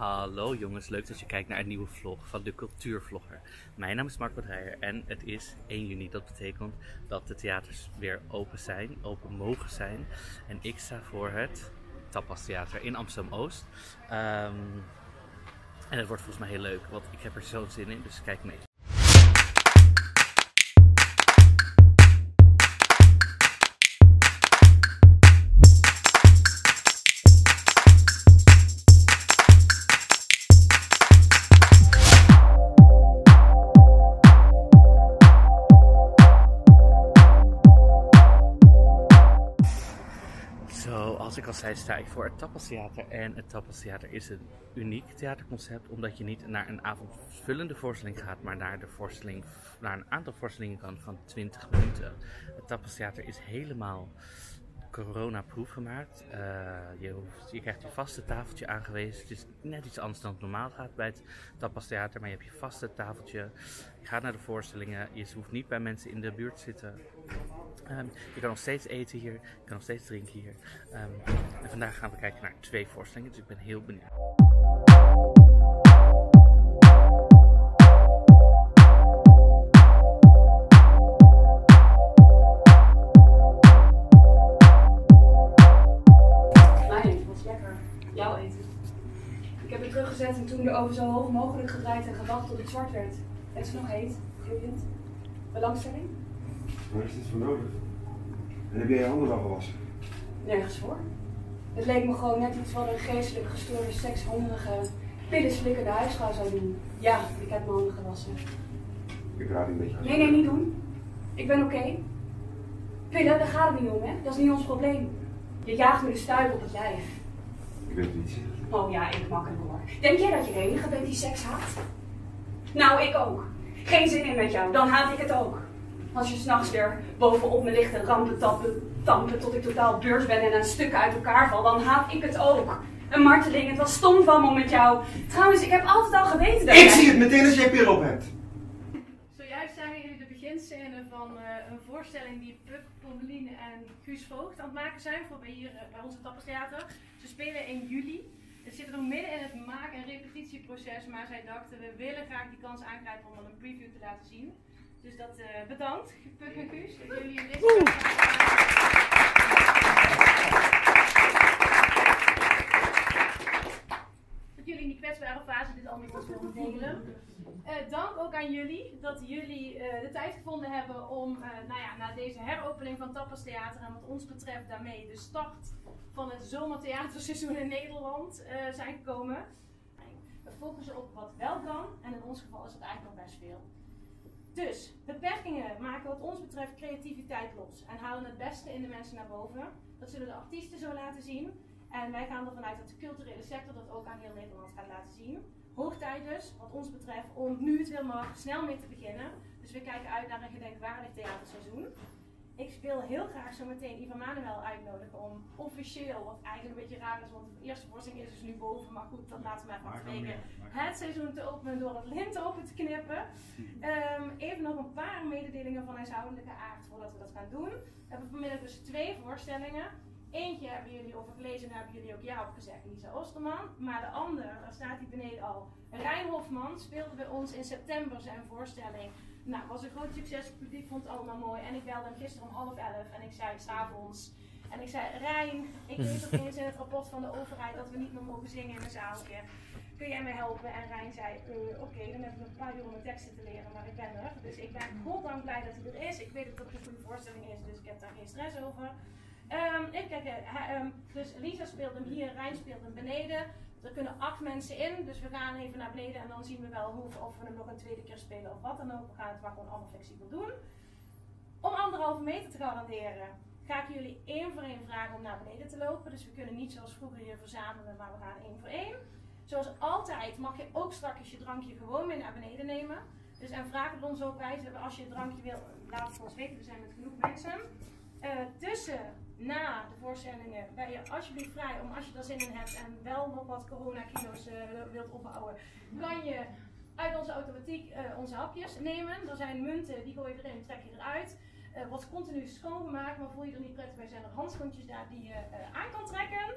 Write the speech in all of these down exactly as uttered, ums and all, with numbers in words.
Hallo jongens, leuk dat je kijkt naar een nieuwe vlog van de Cultuurvlogger. Mijn naam is Marco Dreyer en het is één juni. Dat betekent dat de theaters weer open zijn, open mogen zijn. En ik sta voor het Tapas Theater in Amsterdam-Oost. Um, en het wordt volgens mij heel leuk, want ik heb er zo zin in, dus kijk mee. Zoals ik al zei, sta ik voor het Tapas Theater. En het Tapas Theater is een uniek theaterconcept, omdat je niet naar een avondvullende voorstelling gaat, maar naar, de voorstelling, naar een aantal voorstellingen kan van twintig minuten. Het Tapas Theater is helemaal coronaproof gemaakt. Uh, je, hoeft, je krijgt je vaste tafeltje aangewezen. Het is net iets anders dan het normaal gaat bij het Tapas Theater, maar je hebt je vaste tafeltje. Je gaat naar de voorstellingen, je hoeft niet bij mensen in de buurt te zitten. Um, je kan nog steeds eten hier, je kan nog steeds drinken hier. Um, en vandaag gaan we kijken naar twee voorstellingen, dus ik ben heel benieuwd. Mijn, was lekker. Jouw eten. Ik heb het teruggezet en toen de oven zo hoog mogelijk gedraaid en gewacht tot het zwart werd. Het is nog heet. Gloeiend. Belangstelling? Waar is dit voor nodig? En heb jij je handen al gewassen? Nergens voor. Het leek me gewoon net iets wat een geestelijk gestoorde, sekshongerige, pillenslikkende huisvrouw zou doen. Ja, ik heb mijn handen gewassen. Ik raad een beetje aan. Nee, nee, niet doen. Ik ben oké. Okay. Pillen, daar gaat het niet om, hè? Dat is niet ons probleem. Je jaagt me de stuip op het lijf. Ik weet het niet. Oh ja, ik makkelijk hoor. Denk jij dat je de enige bent die seks haat? Nou, ik ook. Geen zin in met jou, dan haat ik het ook. Als je s'nachts weer bovenop me ligt en rampen tappen, tampen tot ik totaal beurs ben en aan stukken uit elkaar val, dan haat ik het ook. Een marteling, het was stom van me om met jou. Trouwens, ik heb altijd al geweten dat Ik jij... zie het meteen als jij pil op hebt. Zojuist zagen jullie de beginscène van uh, een voorstelling die Puk, Pommeline en Guus Voogd aan het maken zijn voor bij, hier, uh, bij ons Tapas Theater. Ze spelen in juli. Ze zitten nog midden in het maak- en repetitieproces, maar zij dachten we willen graag die kans aangrijpen om dan een preview te laten zien. Dus dat uh, bedankt, Puk en Guus, dat jullie in deze kans dat jullie in die kwetsbare fase dit allemaal met ons willen delen. Uh, dank ook aan jullie dat jullie uh, de tijd gevonden hebben om uh, nou ja, na deze heropening van Tapas Theater en wat ons betreft daarmee de start van het zomertheaterseizoen in Nederland uh, zijn gekomen. We focussen op wat wel kan en in ons geval is het eigenlijk nog best veel. Dus, beperkingen maken wat ons betreft creativiteit los en halen het beste in de mensen naar boven. Dat zullen de artiesten zo laten zien. En wij gaan ervan uit dat de culturele sector dat ook aan heel Nederland gaat laten zien. Hoog tijd dus, wat ons betreft, om nu het wil mag snel mee te beginnen. Dus we kijken uit naar een gedenkwaardig theaterseizoen. Ik wil heel graag zo meteen Ivan Manuel uitnodigen om officieel, wat eigenlijk een beetje raar is, want de eerste voorstelling is dus nu boven, maar goed, dat laten we even afwegen, het seizoen te openen door het lint open te knippen. Um, even nog een paar mededelingen van huishoudelijke aard voordat we dat gaan doen. We hebben vanmiddag dus twee voorstellingen. Eentje hebben jullie over gelezen en hebben jullie ook ja op gezegd, Lisa Osterman. Maar de andere, daar staat hij beneden al, Rijn Hofman, speelde bij ons in september zijn voorstelling. Nou, was een groot succes, het publiek vond het allemaal mooi. En ik belde hem gisteren om half elf en ik zei s'avonds. En ik zei, Rijn, ik lees opeens in het rapport van de overheid dat we niet meer mogen zingen in een zaaltje. Kun jij mij helpen? En Rijn zei, uh, oké, okay, dan heb ik nog een paar uur om mijn teksten te leren, maar ik ben er. Dus ik ben goddank blij dat hij er is. Ik weet dat het een goede voorstelling is, dus ik heb daar geen stress over. Um, even kijken, um, dus Lisa speelt hem hier, Rijn speelt hem beneden. Er kunnen acht mensen in, dus we gaan even naar beneden en dan zien we wel hoe, of we hem nog een tweede keer spelen of wat dan ook. We gaan het maar gewoon allemaal flexibel doen. Om anderhalve meter te garanderen, ga ik jullie één voor één vragen om naar beneden te lopen. Dus we kunnen niet zoals vroeger hier verzamelen, maar we gaan één voor één. Zoals altijd mag je ook straks je drankje gewoon mee naar beneden nemen. Dus en vraag het ons ook bij, als je het drankje wil, laat het ons weten, we zijn met genoeg mensen. Uh, tussen, na de voorstellingen, ben je alsjeblieft vrij om als je er zin in hebt en wel nog wat coronakilo's uh, wilt opbouwen, kan je uit onze automatiek uh, onze hapjes nemen. Er zijn munten, die gooi je erin, trek je eruit. Uh, wordt continu schoongemaakt, maar voel je er niet prettig bij, zijn er handschoentjes daar die je uh, aan kan trekken.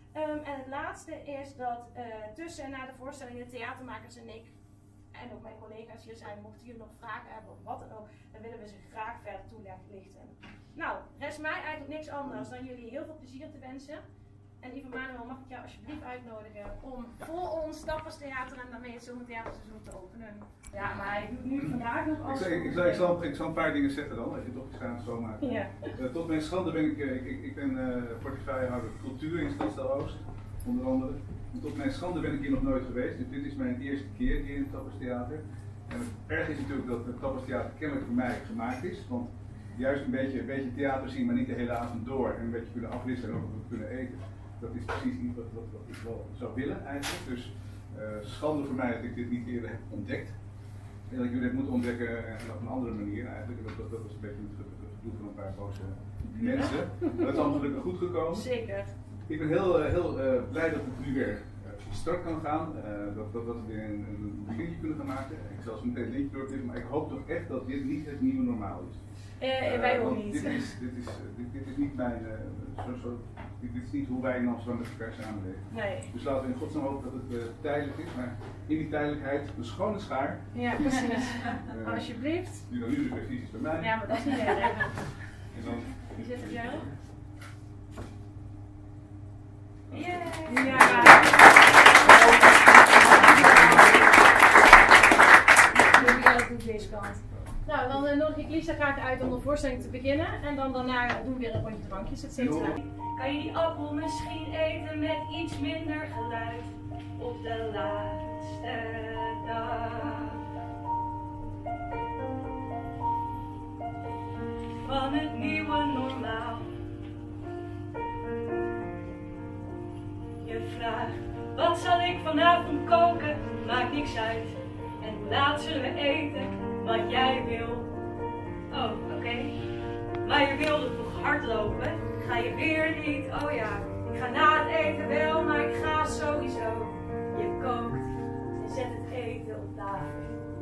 Um, en het laatste is dat uh, tussen na de voorstelling de theatermakers en ik en ook mijn collega's hier zijn, mochten jullie nog vragen hebben of wat dan ook, dan willen we ze graag verder toelichten. Nou, rest mij eigenlijk niks anders dan jullie heel veel plezier te wensen. En Ivo Manuel, mag ik jou alsjeblieft uitnodigen om voor ons Tapperstheater en daarmee het zomertheaterseizoen te openen. Ja, maar hij doet nu vandaag nog als... Ik, ik, ik, zal, ik, zal, ik zal een paar dingen zeggen dan, als je toch iets gaat schoonmaken. Ja. Uh, tot mijn schande ben ik, ik, ik, ik ben uh, portefeuillehouder cultuur in Stadsdeel Oost, onder andere. En tot mijn schande ben ik hier nog nooit geweest, dus dit is mijn eerste keer hier in het Tapperstheater. En het erg is natuurlijk dat het Tapperstheater kennelijk voor mij gemaakt is, want juist een beetje, een beetje theater zien, maar niet de hele avond door en een beetje kunnen afwisselen en ook wat kunnen eten. Dat is precies iets wat, wat, wat ik wel zou willen eigenlijk. Dus uh, schande voor mij dat ik dit niet eerder heb ontdekt. En dat ik jullie heb moeten ontdekken uh, op een andere manier eigenlijk. Dat, dat, dat was een beetje het gedoe van een paar boze mensen. Maar dat is allemaal gelukkig goed gekomen. Zeker. Ik ben heel, uh, heel uh, blij dat het nu weer uh, strak kan gaan. Uh, dat, dat, dat we weer een, een beginnetje kunnen gaan maken. Ik zal zo meteen een linkje doorklikken, maar ik hoop toch echt dat dit niet het nieuwe normaal is. Uh, uh, wij ook niet. Dit is, dit, is, dit, dit is niet mijn, uh, zo, zo, dit, dit is niet hoe wij in Amsterdam met elkaar samenleven. Nee. Dus laten we in godsnaam hopen dat het uh, tijdelijk is, maar in die tijdelijkheid een schone schaar. Ja, precies. uh, Alsjeblieft. Die dan nu de precies is bij mij. Ja, maar dat is niet erg. En dan... Wie zit op jou? Yeah. Ja. Ik doe deze kant. Nou, dan uh, nodig ik Lisa graag uit om de voorstelling te beginnen. En dan daarna doen we weer een rondje drankjes, et cetera. Kan je die appel misschien eten met iets minder geluid op de laatste dag van het nieuwe normaal? Je vraagt, wat zal ik vanavond koken? Maakt niks uit. En hoe laat zullen we eten? Wat jij wil. Oh, oké. Okay. Maar je wilde toch hardlopen? Ga je weer niet? Oh ja, ik ga na het eten wel, maar ik ga sowieso. Je kookt en zet het eten op tafel.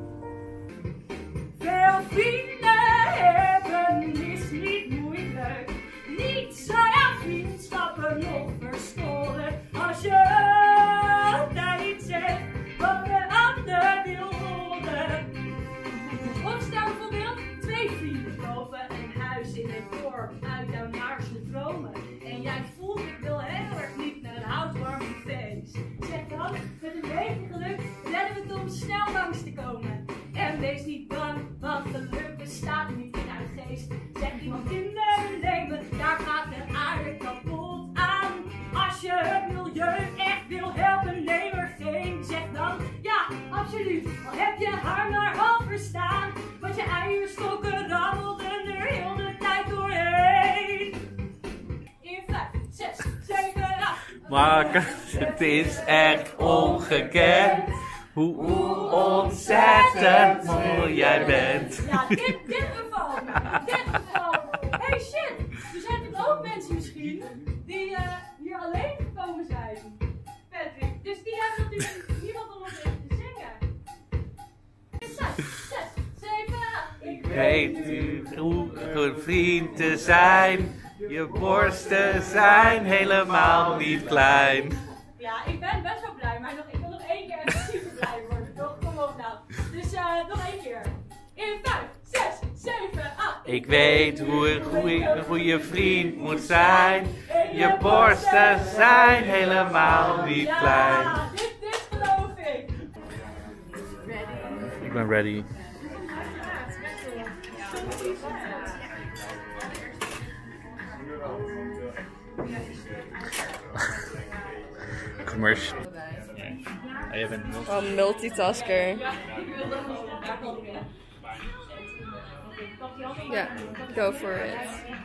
Veel vrienden hebben is niet moeilijk. Niet zijn vriendschappen nog verstoren. Als je altijd zegt wat de ander wil horen. Of stel bijvoorbeeld twee vrienden kopen een huis in het dorp uit jouw naarste dromen. En jij voelt, ik wil heel erg niet naar een houtwarme feest. Zeg dan, met een beetje geluk redden we het om snel langs te komen. En wees niet bang, want geluk bestaat niet in jouw geest. Zeg iemand kinderen nemen, daar gaat de aarde kapot aan. Als je het milieu echt wil helpen, neem er geen. Zeg dan, ja, absoluut, al heb je haar maar half verstaan. Want je eierstokken rammelden er heel de tijd doorheen. In vijf, zes, zeven, acht. Maar het is echt ongekend hoe ontzettend mooi jij bent. Ja, dit, dit geval. Dit geval. Hey shit, er zijn toch ook mensen misschien die uh, hier alleen gekomen zijn. Patrick, dus die hebben natuurlijk niemand om ons even te zingen. Zes, zes, zeven, acht. Ik Weet u hoe een vriend te zijn? Je borsten zijn helemaal niet klein. Ja, ik ben best wel blij, maar nog, ik wil nog één keer even super blij worden, toch? Kom op nou. Dus uh, nog één keer. In vijf, zes, zeven, acht. Ik weet hoe een goede, goede vriend moet zijn. Je borsten zijn helemaal niet klein. Ja, dit, dit geloof ik. Ik ben ready. Commercial. Yeah. I haven't. Oh, multitasker. Yeah, go for it.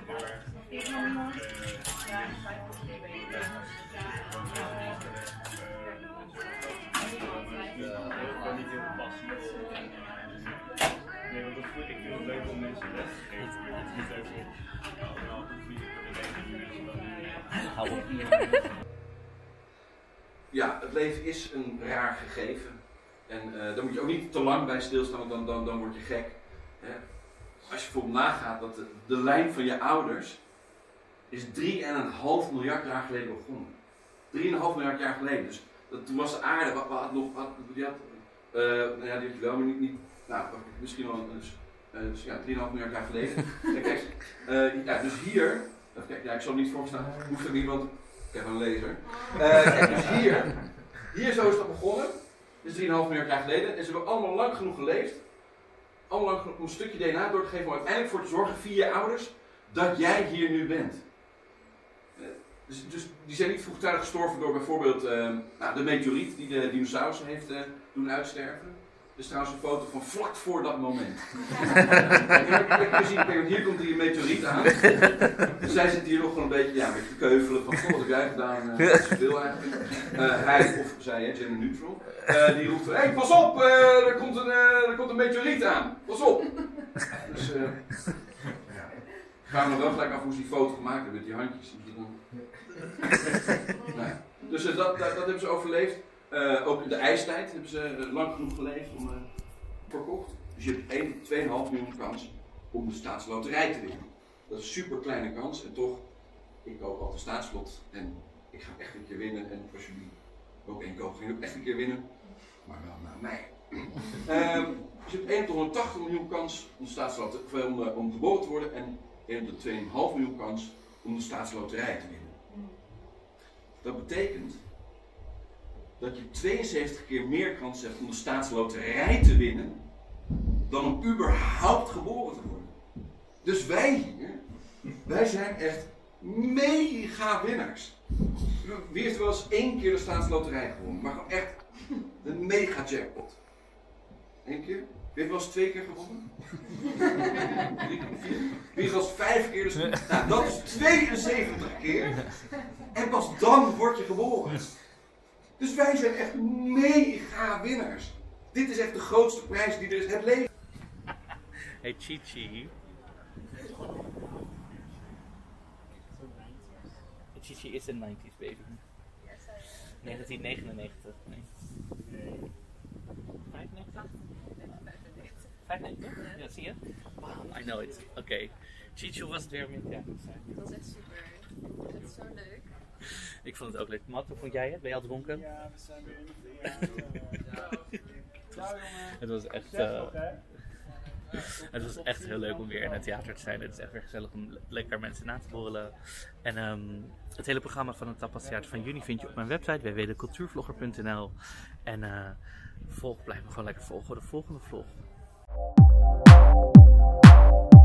Ja, het leven is een raar gegeven. En uh, daar moet je ook niet te lang bij stilstaan, want dan, dan, dan word je gek. Hè? Als je bijvoorbeeld nagaat dat de, de lijn van je ouders is drie komma vijf miljard jaar geleden begonnen. drieënhalf miljard jaar geleden. Dus dat, toen was de aarde, wat, wat nog, wat, die had, uh, nou ja, die had je wel, maar niet, niet nou, misschien wel, dus, uh, dus ja, drieënhalf miljard jaar geleden. Ja, kijk, uh, ja, dus hier, kijk, ja, ik zal niet voorstaan, hoeft er niet, want ik heb een laser. Uh, kijk, dus hier, hier zo is dat begonnen, dus drieënhalf miljard jaar geleden, en ze hebben allemaal lang genoeg geleefd, allemaal lang genoeg om een stukje D N A door te geven, om uiteindelijk voor te zorgen, via je ouders, dat jij hier nu bent. Dus, dus die zijn niet vroegtijdig gestorven door bijvoorbeeld uh, nou, de meteoriet die de dinosaurussen heeft uh, doen uitsterven. Er is trouwens een foto van vlak voor dat moment. Kijk, hier komt die meteoriet aan. Dus zij zit hier nog gewoon een beetje, ja, een beetje te keuvelen van, goh, wat heb jij gedaan? Uh, dat is veel eigenlijk. Uh, hij, of zij, hè, gender neutral, uh, die roept, hé, hey, pas op, uh, er, komt een, uh, er komt een meteoriet aan. Pas op. Dus, uh, ja. Ik vraag me wel gelijk af hoe ze die foto gemaakt hebben met die handjes. Nou ja. Dus uh, dat, dat, dat hebben ze overleefd. Uh, ook de ijstijd hebben ze uh, lang genoeg geleefd om uh, verkocht. Dus je hebt één tot twee komma vijf miljoen kans om de staatsloterij te winnen. Dat is een super kleine kans en toch, ik koop altijd de staatslot en ik ga echt een keer winnen. En als jullie ook één kopen, gaan jullie ook echt een keer winnen. Maar wel naar mij. uh, dus je hebt één tot honderdtachtig miljoen kans om, de staatsloterij, om, uh, om geboren te worden en één tot twee komma vijf miljoen kans om de staatsloterij te winnen. Dat betekent dat je tweeënzeventig keer meer kans hebt om de staatsloterij te winnen dan om überhaupt geboren te worden. Dus wij hier, wij zijn echt mega winnaars. Wie heeft wel eens één keer de staatsloterij gewonnen? Maar gewoon echt een mega jackpot. Eén keer? Wie heeft wel eens twee keer gewonnen? Drie keer, vier? Wie heeft wel eens vijf keer? Dus, nou, dat is tweeënzeventig keer. En pas dan word je geboren. Dus wij zijn echt mega winnaars. Dit is echt de grootste prijs die er is, het leven. Hey Chichi. Chichi is een nineties baby. negentien negenennegentig. Nee. vijfennegentig? vijfennegentig? Ja, zie je? Wow, I know it. Oké. Okay. Chichi, hoe was het weer om in het jaar te zijn? Het was echt super. Het is zo leuk. Ik vond het ook leuk. Matt, hoe vond jij het? Ben je al dronken? Ja, we zijn weer in de verjaardag. Het was echt... Uh, het was echt heel leuk om weer in het theater te zijn. Het is echt weer gezellig om lekker mensen na te borrelen. En um, het hele programma van het Tapas Theater van juni vind je op mijn website w w w punt cultuurvlogger punt n l. En uh, volg, blijf me gewoon lekker volgen voor de volgende vlog.